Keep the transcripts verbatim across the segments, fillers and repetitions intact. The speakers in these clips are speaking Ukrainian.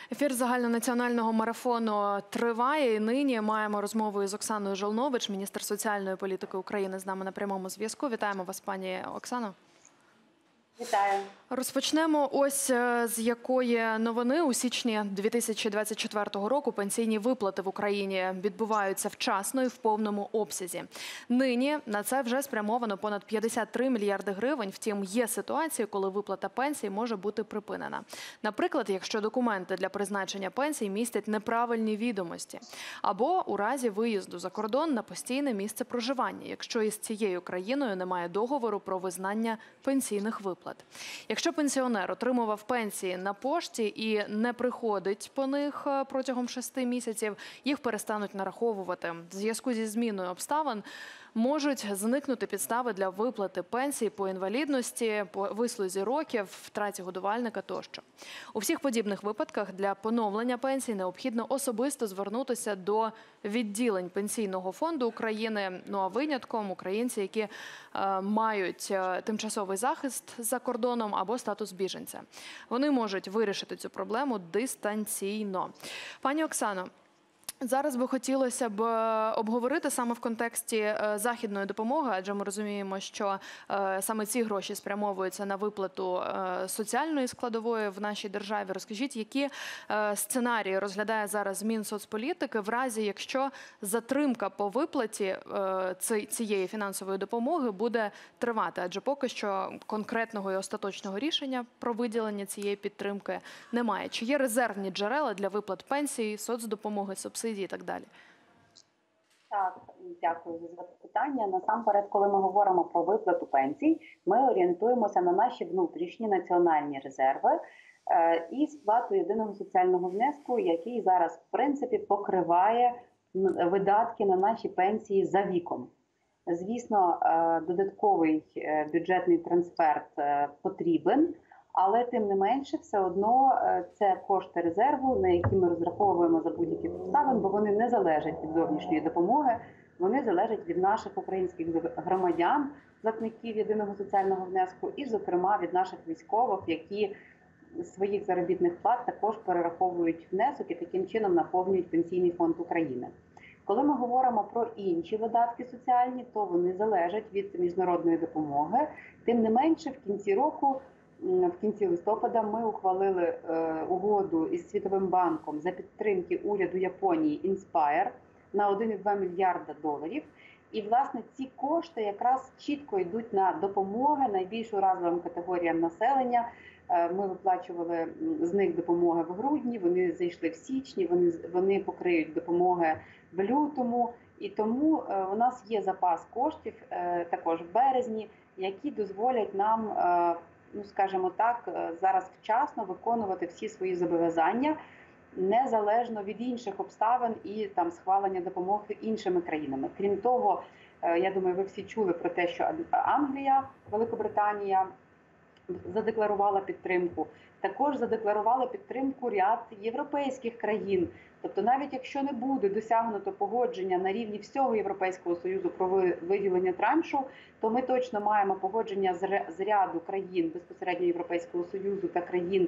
Ефір загальнонаціонального марафону триває. І нині маємо розмову із Оксаною Жолнович, міністр соціальної політики України, з нами на прямому зв'язку. Вітаємо вас, пані Оксано. Вітаю. Розпочнемо ось з якої новини. У січні дві тисячі двадцять четвертого року пенсійні виплати в Україні відбуваються вчасно і в повному обсязі. Нині на це вже спрямовано понад п'ятдесят три мільярди гривень. Втім, є ситуації, коли виплата пенсій може бути припинена. Наприклад, якщо документи для призначення пенсій містять неправильні відомості. Або у разі виїзду за кордон на постійне місце проживання, якщо із цією країною немає договору про визнання пенсійних виплат. Якщо пенсіонер отримував пенсії на пошті і не приходить по них протягом шести місяців, їх перестануть нараховувати. В зв'язку зі зміною обставин можуть зникнути підстави для виплати пенсій по інвалідності, по вислузі років, втраті годувальника тощо. У всіх подібних випадках для поновлення пенсій необхідно особисто звернутися до відділень Пенсійного фонду України, ну а винятком українці, які е, мають е, тимчасовий захист за кордоном або статус біженця. Вони можуть вирішити цю проблему дистанційно. Пані Оксано, зараз би хотілося б обговорити саме в контексті західної допомоги, адже ми розуміємо, що саме ці гроші спрямовуються на виплату соціальної складової в нашій державі. Розкажіть, які сценарії розглядає зараз Мінсоцполітики в разі, якщо затримка по виплаті цієї фінансової допомоги буде тривати? Адже поки що конкретного і остаточного рішення про виділення цієї підтримки немає. Чи є резервні джерела для виплат пенсій, соцдопомоги, субсидій і так далі? Так, дякую за запитання. Насамперед, коли ми говоримо про виплату пенсій, ми орієнтуємося на наші внутрішні національні резерви е, і сплату єдиного соціального внеску, який зараз, в принципі, покриває видатки на наші пенсії за віком. Звісно, е, додатковий бюджетний трансфер е, потрібен, але тим не менше, все одно це кошти резерву, на які ми розраховуємо за будь-яких обставин, бо вони не залежать від зовнішньої допомоги, вони залежать від наших українських громадян, платників єдиного соціального внеску, і, зокрема, від наших військових, які своїх заробітних плат також перераховують внесок і таким чином наповнюють Пенсійний фонд України. Коли ми говоримо про інші видатки соціальні, то вони залежать від міжнародної допомоги. Тим не менше, в кінці року, в кінці листопада ми ухвалили е, угоду із Світовим банком за підтримки уряду Японії Інспайр на один цілих два мільярда доларів. І, власне, ці кошти якраз чітко йдуть на допомоги найбільш уразливим категоріям населення. Е, ми виплачували з них допомоги в грудні, вони зайшли в січні, вони, вони покриють допомоги в лютому. І тому е, у нас є запас коштів е, також в березні, які дозволять нам е, ну, скажімо так, зараз вчасно виконувати всі свої зобов'язання, незалежно від інших обставин і там схвалення допомоги іншими країнами. Крім того, я думаю, ви всі чули про те, що Англія, Великобританія задекларувала підтримку. Також задекларували підтримку ряд європейських країн. Тобто навіть якщо не буде досягнуто погодження на рівні всього Європейського Союзу про виділення траншу, то ми точно маємо погодження з ряду країн безпосередньо Європейського Союзу та країн,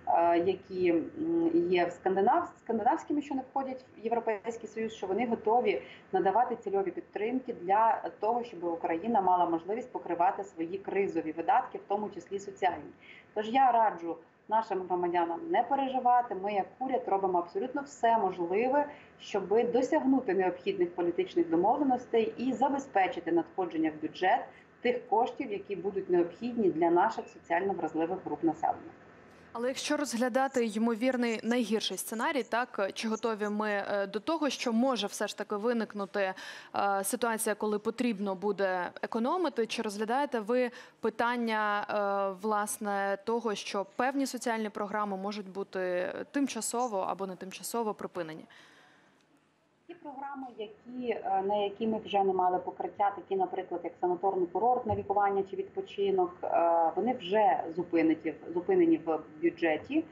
які є скандинавськими, що не входять в Європейський Союз, що вони готові надавати цільові підтримки для того, щоб Україна мала можливість покривати свої кризові видатки, в тому числі соціальні. Тож я раджу нашим громадянам не переживати. Ми, як уряд, робимо абсолютно все можливе, щоб досягнути необхідних політичних домовленостей і забезпечити надходження в бюджет тих коштів, які будуть необхідні для наших соціально вразливих груп населення. Але якщо розглядати ймовірний найгірший сценарій, так, чи готові ми до того, що може все ж таки виникнути е, ситуація, коли потрібно буде економити, чи розглядаєте ви питання, е, власне, того, що певні соціальні програми можуть бути тимчасово або не тимчасово припинені? Ті програми, які, на які ми вже не мали покриття, такі, наприклад, як санаторно-курортне лікування чи відпочинок, вони вже зупинені, зупинені в бюджеті.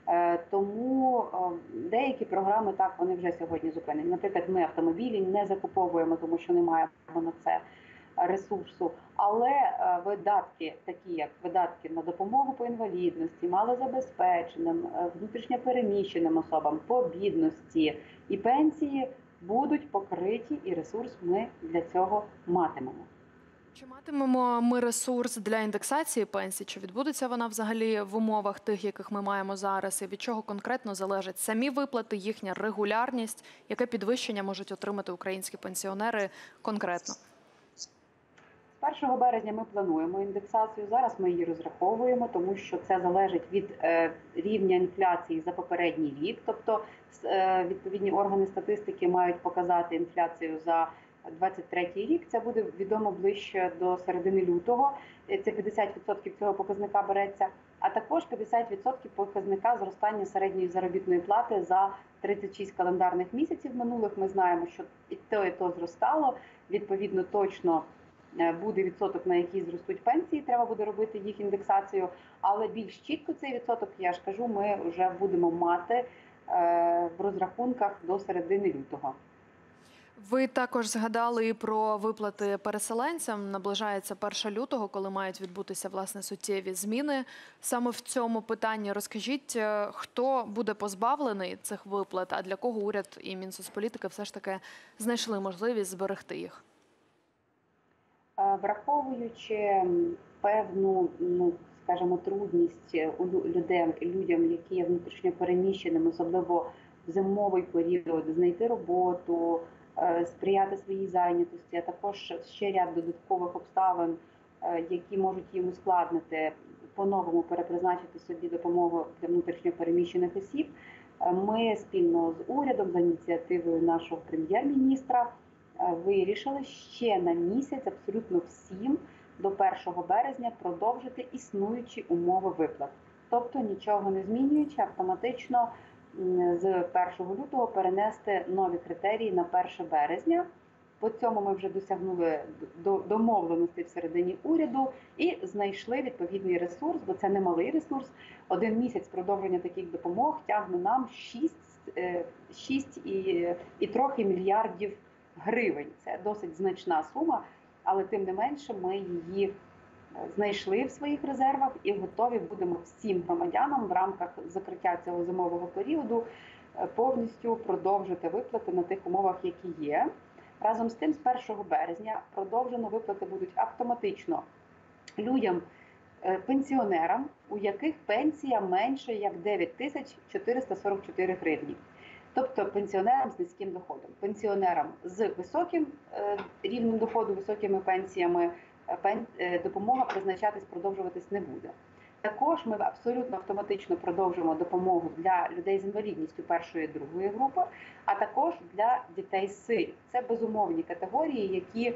Тому деякі програми, так, вони вже сьогодні зупинені. Наприклад, ми автомобілі не закуповуємо, тому що не маємо на це ресурсу, але е, видатки, такі як видатки на допомогу по інвалідності, малозабезпеченим, е, внутрішньо переміщеним особам, по бідності і пенсії будуть покриті, і ресурс ми для цього матимемо. Чи матимемо ми ресурс для індексації пенсій? Чи відбудеться вона взагалі в умовах тих, яких ми маємо зараз? І від чого конкретно залежать самі виплати, їхня регулярність? Яке підвищення можуть отримати українські пенсіонери конкретно? З першого березня ми плануємо індексацію. Зараз ми її розраховуємо, тому що це залежить від е, рівня інфляції за попередній рік. Тобто е, відповідні органи статистики мають показати інфляцію за двадцять третій рік. Це буде відомо ближче до середини лютого. Це п'ятдесят відсотків цього показника береться, а також п'ятдесят відсотків показника зростання середньої заробітної плати за тридцять шість календарних місяців минулих. Ми знаємо, що і то, і то зростало. Відповідно, точно буде відсоток, на який зростуть пенсії, треба буде робити їх індексацію. Але більш чітко цей відсоток, я ж кажу, ми вже будемо мати в розрахунках до середини лютого. Ви також згадали і про виплати переселенцям. Наближається перше лютого, коли мають відбутися, власне, суттєві зміни. Саме в цьому питанні розкажіть, хто буде позбавлений цих виплат, а для кого уряд і Мінсоцполітики все ж таки знайшли можливість зберегти їх? Враховуючи певну, ну, скажімо, трудність у людей, людям, які є внутрішньо переміщеними, особливо в зимовий період, знайти роботу, сприяти своїй зайнятості, а також ще ряд додаткових обставин, які можуть їм ускладнити, по-новому перепризначити собі допомогу для внутрішньо переміщених осіб. Ми спільно з урядом, за ініціативою нашого прем'єр-міністра, вирішили ще на місяць абсолютно всім до першого березня продовжити існуючі умови виплат. Тобто нічого не змінюючи, автоматично з першого лютого перенести нові критерії на перше березня. По цьому ми вже досягнули домовленості всередині уряду і знайшли відповідний ресурс, бо це немалий ресурс. Один місяць продовження таких допомог тягне нам шість і, і трохи мільярдів гривень. Це досить значна сума, але тим не менше ми її знайшли в своїх резервах і готові будемо всім громадянам в рамках закриття цього зимового періоду повністю продовжити виплати на тих умовах, які є. Разом з тим, з першого березня продовжено виплати будуть автоматично людям, пенсіонерам, у яких пенсія менше як дев'ять тисяч чотириста сорок чотири гривні. Тобто пенсіонерам з низьким доходом. Пенсіонерам з високим рівнем доходу, високими пенсіями допомога призначатись, продовжуватись не буде. Також ми абсолютно автоматично продовжимо допомогу для людей з інвалідністю першої і другої групи, а також для дітей-сиріт. Це безумовні категорії, які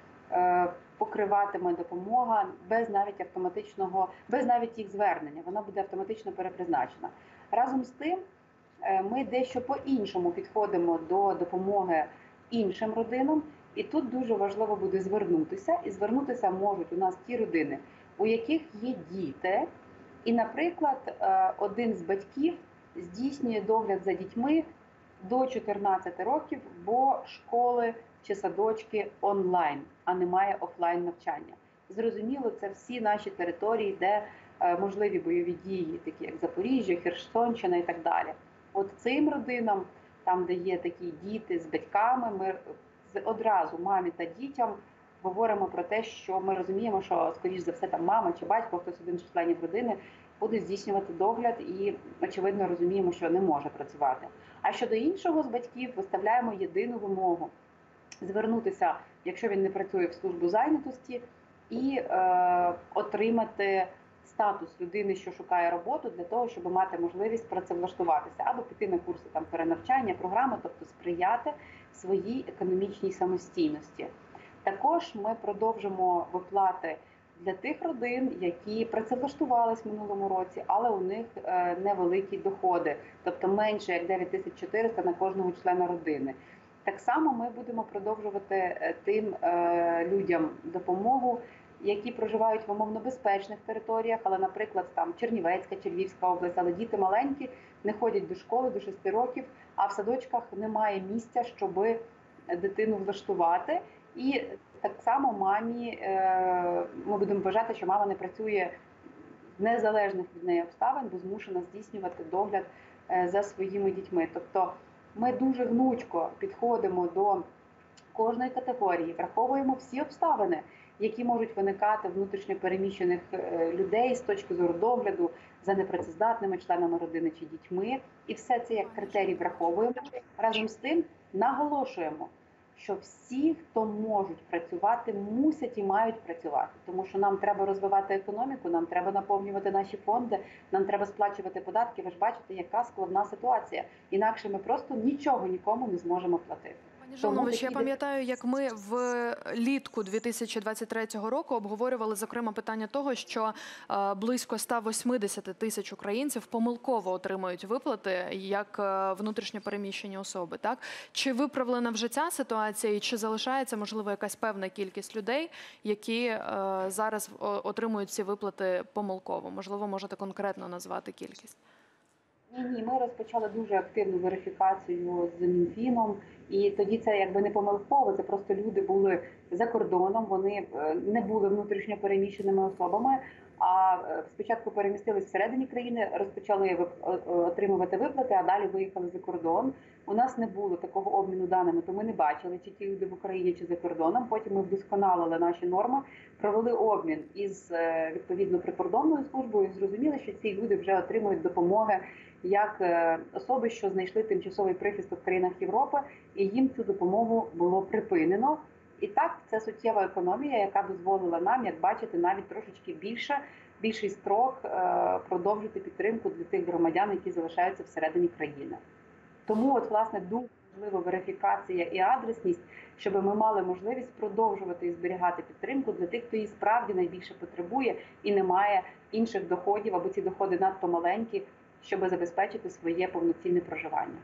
е, покриватиме допомога без навіть автоматичного, без навіть їх звернення. Вона буде автоматично перепризначена. Разом з тим, е, ми дещо по-іншому підходимо до допомоги іншим родинам. І тут дуже важливо буде звернутися. І звернутися можуть у нас ті родини, у яких є діти. І, наприклад, один з батьків здійснює догляд за дітьми до чотирнадцяти років, бо школи чи садочки онлайн, а немає офлайн навчання. Зрозуміло, це всі наші території, де можливі бойові дії, такі як Запоріжжя, Херсонщина і так далі. От цим родинам, там, де є такі діти з батьками, ми одразу мамі та дітям говоримо про те, що ми розуміємо, що, скоріш за все, там мама чи батько, хтось один з членів родини, буде здійснювати догляд і, очевидно, розуміємо, що не може працювати. А щодо іншого з батьків, виставляємо єдину вимогу – звернутися, якщо він не працює в службу зайнятості, і е, отримати статус людини, що шукає роботу, для того, щоб мати можливість працевлаштуватися або піти на курси там перенавчання, програми, тобто сприяти своїй економічній самостійності. Також ми продовжимо виплати для тих родин, які працевлаштувались в минулому році, але у них невеликі доходи, тобто менше як дев'ять тисяч чотириста на кожного члена родини. Так само ми будемо продовжувати тим людям допомогу, які проживають в умовно безпечних територіях, але, наприклад, там Чернівецька чи Львівська область, але діти маленькі, не ходять до школи до шести років, а в садочках немає місця, щоб дитину влаштувати. І так само мамі ми будемо вважати, що мама не працює в незалежних від неї обставин, бо змушена здійснювати догляд за своїми дітьми. Тобто ми дуже гнучко підходимо до кожної категорії, враховуємо всі обставини, які можуть виникати внутрішньо переміщених людей з точки зору догляду за непрацездатними членами родини чи дітьми. І все це як критерій враховуємо. Разом з тим наголошуємо, що всі, хто можуть працювати, мусять і мають працювати. Тому що нам треба розвивати економіку, нам треба наповнювати наші фонди, нам треба сплачувати податки. Ви ж бачите, яка складна ситуація. Інакше ми просто нічого нікому не зможемо платити. Пані Жолнович, я пам'ятаю, як ми влітку дві тисячі двадцять третього року обговорювали, зокрема, питання того, що е, близько ста восьмидесяти тисяч українців помилково отримують виплати як е, внутрішньо переміщені особи. Так? Чи виправлена вже ця ситуація і чи залишається, можливо, якась певна кількість людей, які е, зараз отримують ці виплати помилково? Можливо, можете конкретно назвати кількість? Ні, ні, ми розпочали дуже активну верифікацію з Мінфіном, і тоді це якби не помилково, це просто люди були за кордоном, вони не були внутрішньо переміщеними особами, а спочатку перемістились всередині країни, розпочали отримувати виплати, а далі виїхали за кордон. У нас не було такого обміну даними, то ми не бачили, чи ті люди в Україні, чи за кордоном. Потім ми вдосконалили наші норми, провели обмін із, відповідно, прикордонною службою і зрозуміли, що ці люди вже отримують допомоги як особи, що знайшли тимчасовий прихисток в країнах Європи, і їм цю допомогу було припинено. І так, це суттєва економія, яка дозволила нам, як бачите, навіть трошечки більше, більший строк продовжити підтримку для тих громадян, які залишаються всередині країни. Тому, от, власне, дуже важлива верифікація і адресність, щоб ми мали можливість продовжувати і зберігати підтримку для тих, хто її справді найбільше потребує і не має інших доходів, або ці доходи надто маленькі, щоб забезпечити своє повноцінне проживання.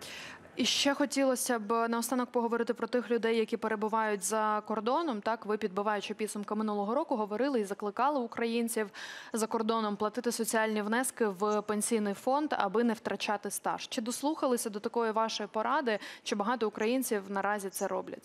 І ще хотілося б наостанок поговорити про тих людей, які перебувають за кордоном. Так, ви, підбиваючи підсумки минулого року, говорили і закликали українців за кордоном платити соціальні внески в пенсійний фонд, аби не втрачати стаж. Чи дослухалися до такої вашої поради, чи багато українців наразі це роблять?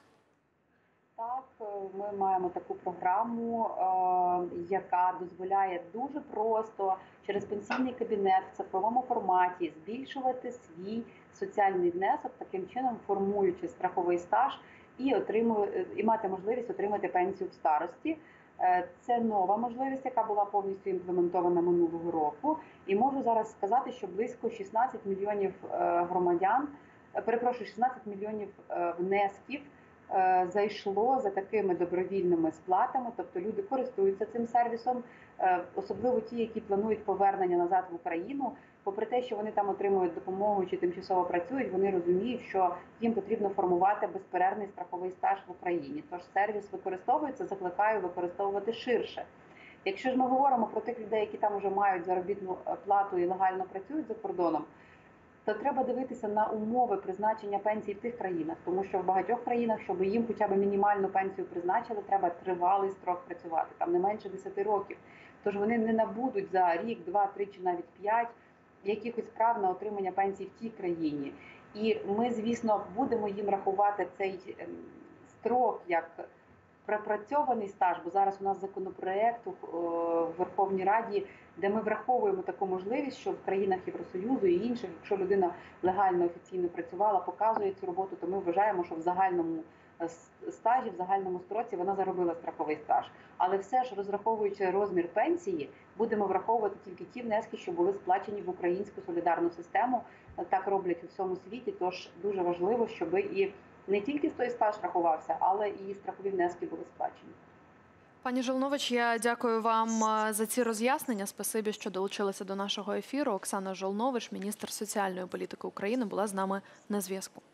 Так, ми маємо таку програму, яка дозволяє дуже просто через пенсійний кабінет в цифровому форматі збільшувати свій соціальний внесок, таким чином формуючи страховий стаж і, отримує, і мати можливість отримати пенсію в старості. Це нова можливість, яка була повністю імплементована минулого року. І можу зараз сказати, що близько шістнадцять мільйонів громадян, перепрошую, шістнадцять мільйонів внесків зайшло за такими добровільними сплатами, тобто люди користуються цим сервісом, особливо ті, які планують повернення назад в Україну. Попри те, що вони там отримують допомогу чи тимчасово працюють, вони розуміють, що їм потрібно формувати безперервний страховий стаж в Україні. Тож сервіс використовується, закликаю використовувати ширше. Якщо ж ми говоримо про тих людей, які там вже мають заробітну плату і легально працюють за кордоном, то треба дивитися на умови призначення пенсій в тих країнах, тому що в багатьох країнах, щоб їм хоча б мінімальну пенсію призначили, треба тривалий строк працювати, там не менше десяти років. Тож вони не набудуть за рік, два, три чи навіть п'ять якихось прав на отримання пенсій в тій країні. І ми, звісно, будемо їм рахувати цей строк як пропрацьований стаж, бо зараз у нас законопроект в Верховній Раді, де ми враховуємо таку можливість, що в країнах Євросоюзу і інших, якщо людина легально, офіційно працювала, показує цю роботу, то ми вважаємо, що в загальному стажі, в загальному строці вона заробила страховий стаж. Але все ж, розраховуючи розмір пенсії, будемо враховувати тільки ті внески, що були сплачені в українську солідарну систему. Так роблять у всьому світі, тож дуже важливо, щоб і не тільки той стаж рахувався, але і страхові внески були сплачені. Пані Жолнович, я дякую вам за ці роз'яснення. Спасибі, що долучилися до нашого ефіру. Оксана Жолнович, міністр соціальної політики України, була з нами на зв'язку.